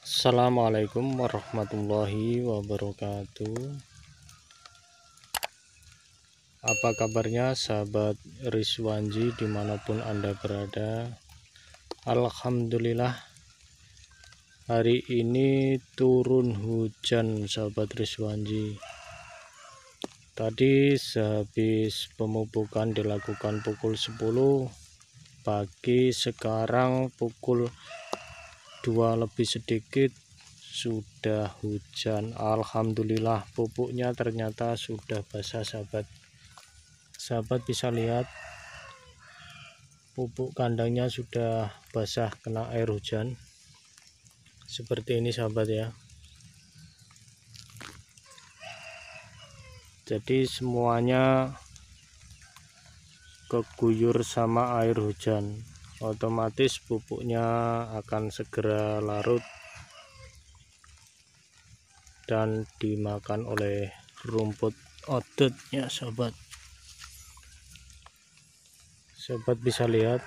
Assalamualaikum warahmatullahi wabarakatuh. Apa kabarnya sahabat Rizwanji dimanapun Anda berada? Alhamdulillah hari ini turun hujan sahabat Rizwanji. Tadi sehabis pemupukan dilakukan pukul 10 pagi, sekarang pukul 2 lebih sedikit sudah hujan. Alhamdulillah pupuknya ternyata sudah basah sahabat bisa lihat pupuk kandangnya sudah basah kena air hujan seperti ini sahabat ya. Jadi semuanya keguyur sama air hujan, otomatis pupuknya akan segera larut dan dimakan oleh rumput odotnya sahabat. Sahabat bisa lihat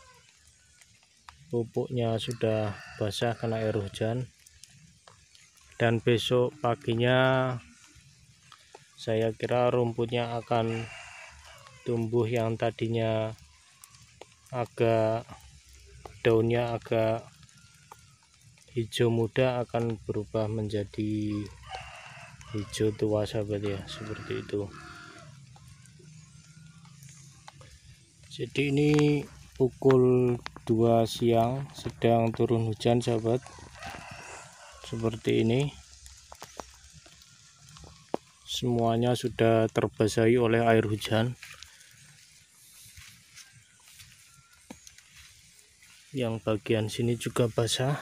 pupuknya sudah basah kena air hujan, dan besok paginya saya kira rumputnya akan tumbuh, yang tadinya agak daunnya agak hijau muda akan berubah menjadi hijau tua sahabat ya, seperti itu. Jadi ini pukul 2 siang sedang turun hujan sahabat, seperti ini. Semuanya sudah terbasahi oleh air hujan. Yang bagian sini juga basah.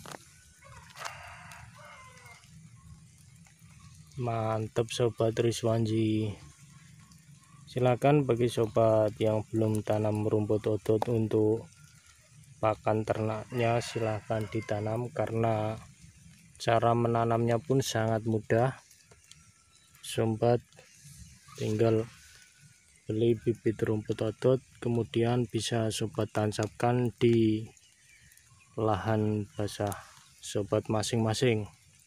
Mantap sobat Rizwanji. Silakan bagi sobat yang belum tanam rumput odot untuk pakan ternaknya, silahkan ditanam karena cara menanamnya pun sangat mudah. Sobat tinggal beli bibit rumput odot, kemudian bisa sobat tancapkan di lahan basah sobat masing-masing.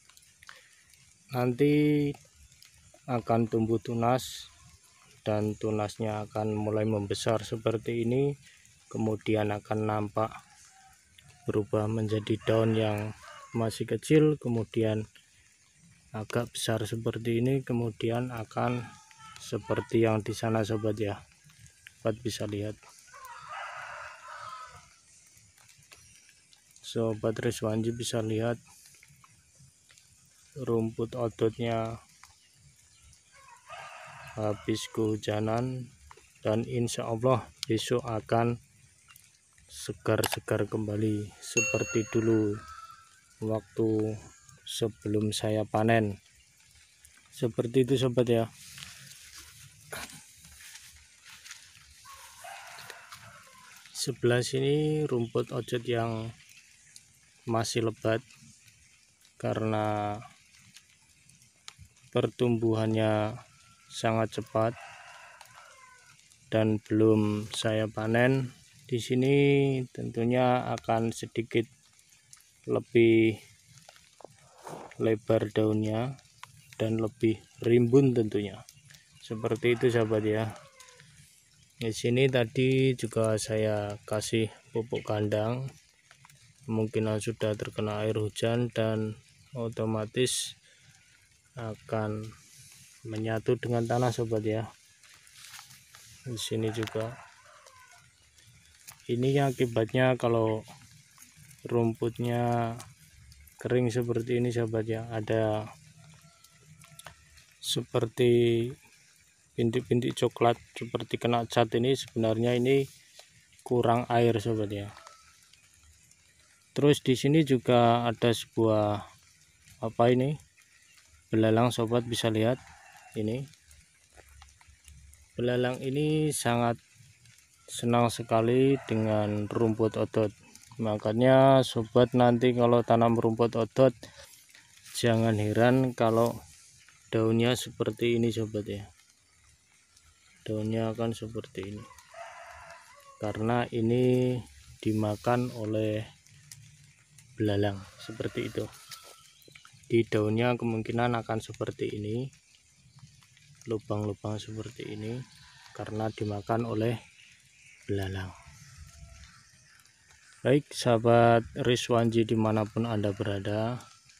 Nanti akan tumbuh tunas dan tunasnya akan mulai membesar seperti ini, kemudian akan nampak berubah menjadi daun yang masih kecil, kemudian agak besar seperti ini, kemudian akan seperti yang di sana sobat ya. Sobat bisa lihat, sobat Rizwanji bisa lihat rumput odotnya habis kehujanan, dan insya Allah besok akan segar-segar kembali seperti dulu waktu sebelum saya panen. Seperti itu sobat ya. Sebelah sini rumput odot yang masih lebat karena pertumbuhannya sangat cepat dan belum saya panen. Di sini tentunya akan sedikit lebih lebar daunnya dan lebih rimbun tentunya. Seperti itu sahabat ya. Di sini tadi juga saya kasih pupuk kandang, kemungkinan sudah terkena air hujan dan otomatis akan menyatu dengan tanah sobat ya. Di sini juga ini akibatnya kalau rumputnya kering seperti ini sahabat ya, ada seperti bintik-bintik coklat seperti kena cat. Ini sebenarnya ini kurang air sobat ya. Terus di sini juga ada sebuah apa ini, belalang sobat bisa lihat. Ini belalang ini sangat senang sekali dengan rumput odot, makanya sobat nanti kalau tanam rumput odot jangan heran kalau daunnya seperti ini sobat ya. Daunnya akan seperti ini karena ini dimakan oleh belalang seperti itu. Di daunnya kemungkinan akan seperti ini, lubang-lubang seperti ini karena dimakan oleh belalang. Baik sahabat Rizwanji dimanapun Anda berada,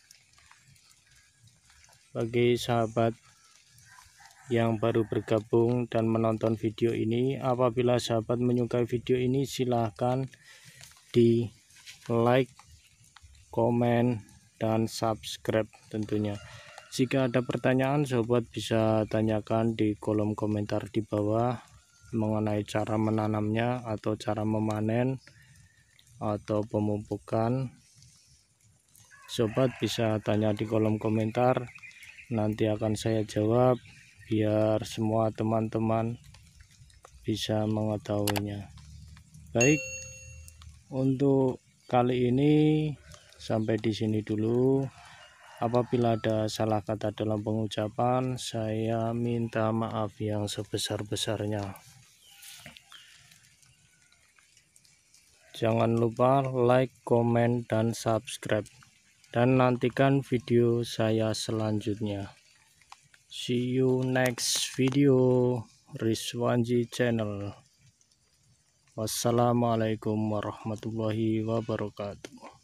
bagi sahabat yang baru bergabung dan menonton video ini, apabila sahabat menyukai video ini silahkan di like, komen, dan subscribe tentunya. Jika ada pertanyaan, sobat bisa tanyakan di kolom komentar di bawah mengenai cara menanamnya atau cara memanen atau pemupukan. Sobat bisa tanya di kolom komentar, nanti akan saya jawab biar semua teman-teman bisa mengetahuinya. Baik, untuk kali ini sampai di sini dulu. Apabila ada salah kata dalam pengucapan, saya minta maaf yang sebesar-besarnya. Jangan lupa like, komen, dan subscribe, dan nantikan video saya selanjutnya. See you next video, Rizwanji Channel. Wassalamualaikum warahmatullahi wabarakatuh.